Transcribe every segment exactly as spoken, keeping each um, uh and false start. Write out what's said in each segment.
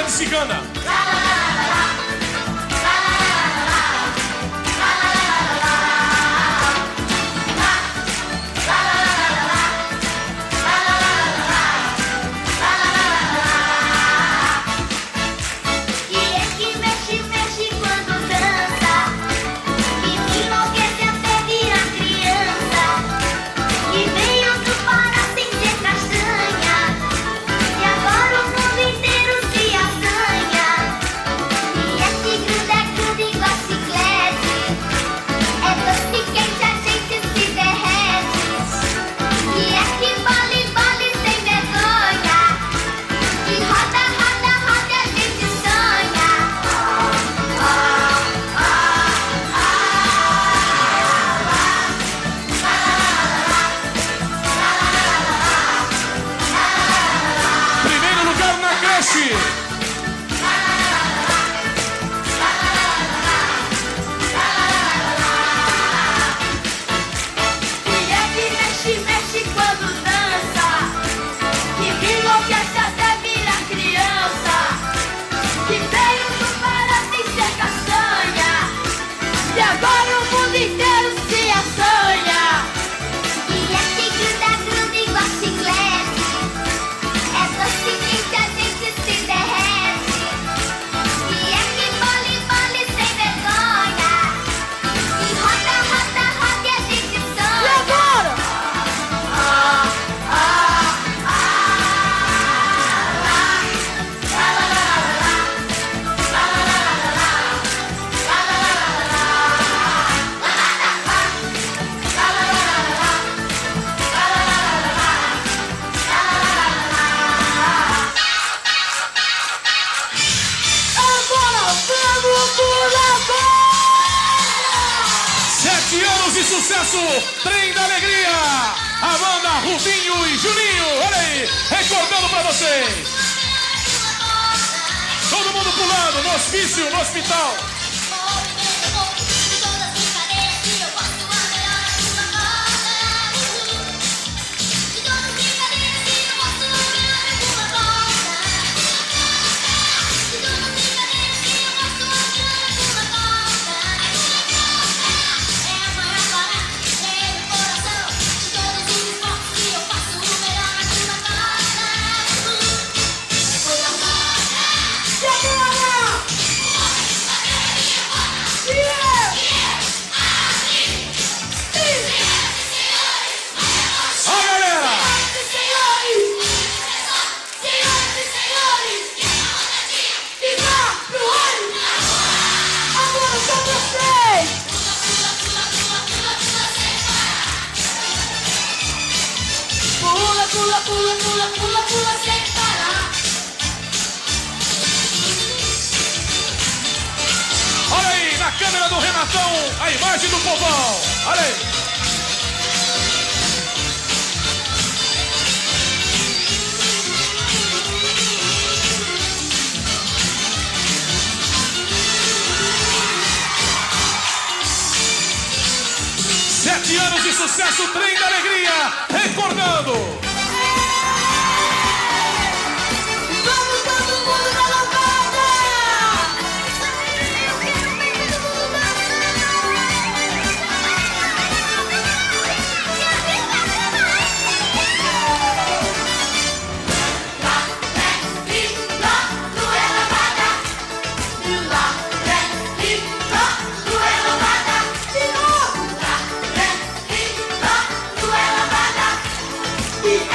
cigana. Sucesso, Trem da Alegria, Amanda, Rubinho e Juninho, olha aí, recordando pra vocês. Todo mundo pulando, no hospício, no hospital. Pula, pula, pula, pula, pula sem parar. Olha aí, na câmera do Renatão, a imagem do povão. Olha aí. Sete anos de sucesso, Trem da Alegria, recordando. Yeah.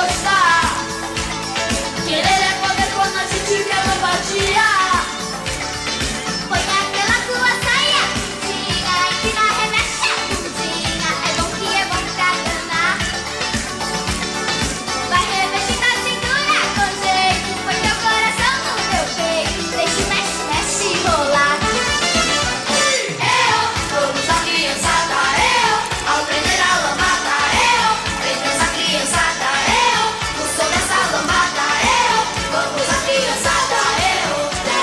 gostar. Querer é poder quando a gente quer louvadia. Põe aquela tua saia, bundinha, empina, remexe a bundinha. É bom que é bom pra danar. Vai remexendo a cintura com jeito, põe teu coração no teu peito. Deixa, mexe, mexe rolar. Eu, vamos a criançada, eu, ao prender a lambada, eu, prendemos a criançada, eu, no som dessa lambada, eu, vamos a criançada, eu,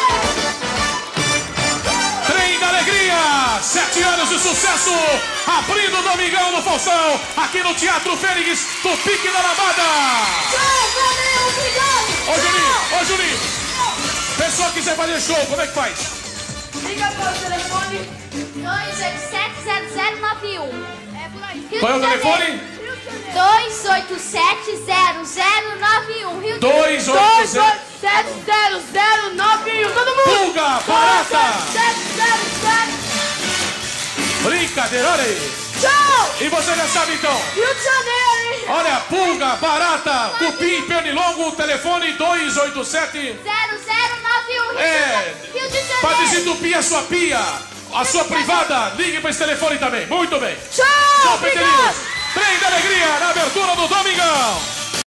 eu. Trem da Alegria, sete anos de sucesso, abrindo o Domingão no Faustão, aqui no Teatro Fênix, do Pique da Lambada. Tchau, valeu, obrigado. Ô Juninho, ô Juninho, pessoal quiser fazer show, como é que faz? Liga para o telefone dois oito sete zero zero nove um. É por aí. Rio Qual é o de telefone? Janeiro. dois oito sete zero zero nove um. Rio de dois oito sete sete zero zero nove um. Todo mundo. Pulga, barata. sete zero zero. Brincadeira, olha aí. Tchau. E você já sabe então. Rio de Janeiro, hein? Olha, pulga, barata, cupim, pernilongo, telefone dois oito sete. zero zero nove um. Rio, É, de, Rio de Janeiro. para desentupir a sua pia, a sua privada, ligue para esse telefone também. Muito bem. Tchau, Tchau, obrigado. pequeninos. Trem da Alegria na abertura do Domingão.